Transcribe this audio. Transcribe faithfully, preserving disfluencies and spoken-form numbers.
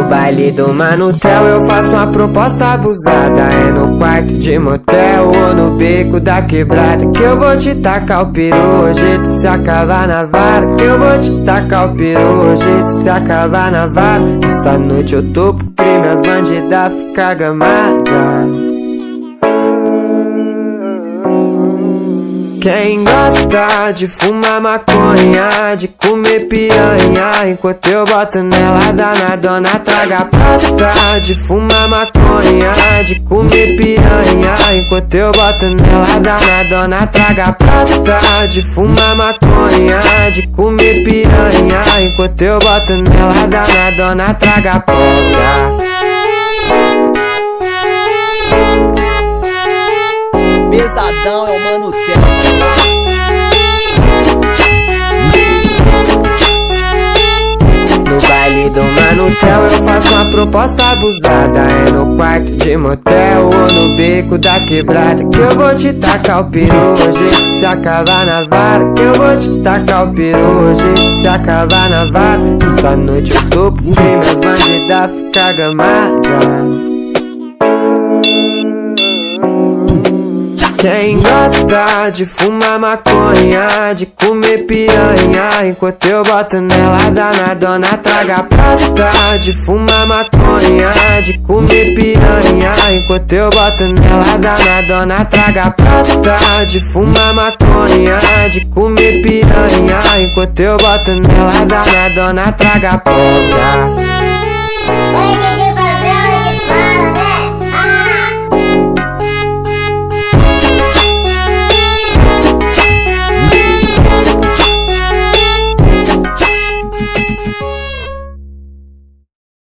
baile do Manutel eu faço uma proposta abusada. É no quarto de motel ou no beco da quebrada que eu vou te tacar o peru, hoje tu se acabar na vara. Que eu vou te tacar o peru, hoje tu se acabar na vara. Essa noite eu tô pro crime, as bandidas ficam gamadas. Quem gosta de fumar maconha, de comer piranha, enquanto eu boto nela danadona, traga pasta. De fumar maconha, de comer piranha, enquanto eu boto nela danadona, traga pasta. De fumar maconha, de comer piranha, enquanto eu boto nela danadona, traga poca. Pesadão é o Manutel. No baile do Manutel eu faço uma proposta abusada. É no quarto de motel ou no beco da quebrada que eu vou te tacar o peru, hoje tu se acabar na vara. Que eu vou te tacar o peru, hoje tu se acabar na vara. Essa noite eu tô pro crime, as bandidas ficam gamadas. Quem gosta de fumar maconha, de comer piranha, enquanto eu boto nela danadona, traga pasta. De fumar maconha, de comer piranha, enquanto eu boto nela danadona, traga pasta. De fumar maconha, de comer piranha, enquanto eu boto nela danadona, traga poca.